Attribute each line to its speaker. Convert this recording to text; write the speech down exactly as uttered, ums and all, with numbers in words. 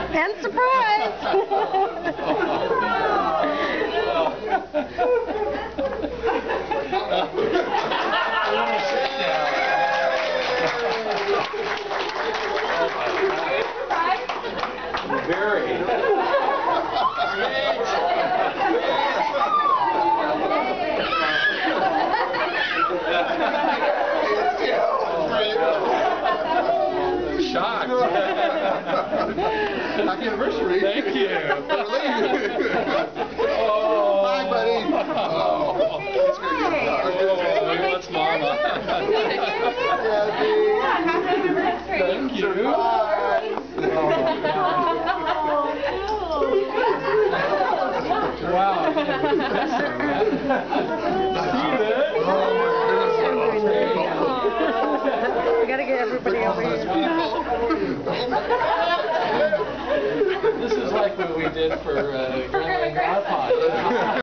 Speaker 1: And surprise!
Speaker 2: Very. Shocked.
Speaker 3: Happy anniversary.
Speaker 2: Thank you. Oh.
Speaker 3: Bye, buddy. Oh. That's gonna get
Speaker 2: Oh, that's Mama. Thank you. Wow.
Speaker 1: We gotta get everybody over here.
Speaker 2: This is like what we did for uh, Grandma and Grandpa.